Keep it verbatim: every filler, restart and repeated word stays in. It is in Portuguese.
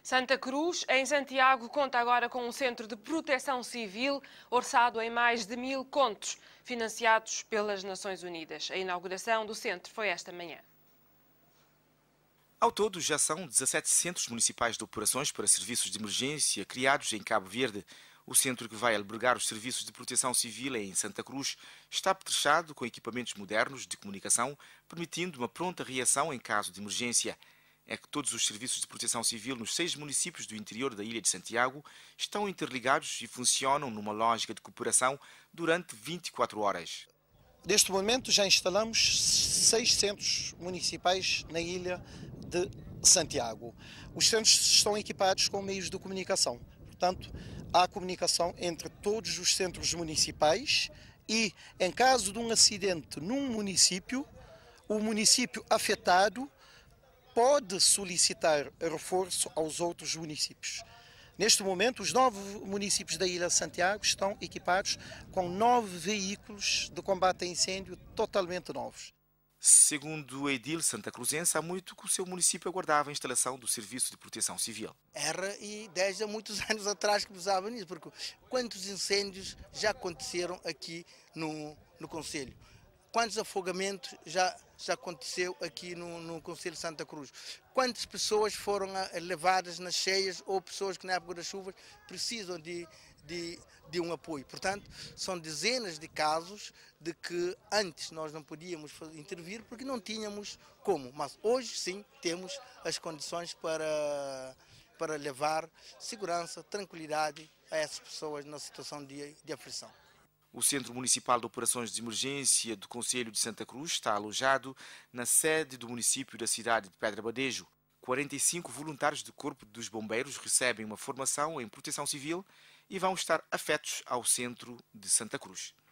Santa Cruz, em Santiago, conta agora com um centro de proteção civil orçado em mais de mil contos, financiados pelas Nações Unidas. A inauguração do centro foi esta manhã. Ao todo, já são dezassete centros municipais de operações para serviços de emergência criados em Cabo Verde. O centro que vai albergar os serviços de proteção civil em Santa Cruz está apetrechado com equipamentos modernos de comunicação, permitindo uma pronta reação em caso de emergência. É que todos os serviços de proteção civil nos seis municípios do interior da ilha de Santiago estão interligados e funcionam numa lógica de cooperação durante vinte e quatro horas. Neste momento já instalamos seis centros municipais na ilha de Santiago. Os centros estão equipados com meios de comunicação. Portanto, há comunicação entre todos os centros municipais e, em caso de um acidente num município, o município afetado pode solicitar reforço aos outros municípios. Neste momento, os nove municípios da Ilha de Santiago estão equipados com nove veículos de combate a incêndio totalmente novos. Segundo o edil santacruzense, há muito que o seu município aguardava a instalação do Serviço de Proteção Civil. Era e desde há muitos anos atrás que precisava nisso, porque quantos incêndios já aconteceram aqui no, no Conselho? Quantos afogamentos já, já aconteceu aqui no, no Concelho de Santa Cruz? Quantas pessoas foram levadas nas cheias ou pessoas que na época das chuvas precisam de, de, de um apoio? Portanto, são dezenas de casos de que antes nós não podíamos intervir porque não tínhamos como. Mas hoje sim temos as condições para, para levar segurança, tranquilidade a essas pessoas na situação de, de aflição. O Centro Municipal de Operações de Emergência do Concelho de Santa Cruz está alojado na sede do município da cidade de Pedra Badejo. quarenta e cinco voluntários do Corpo dos Bombeiros recebem uma formação em proteção civil e vão estar afetos ao Centro de Santa Cruz.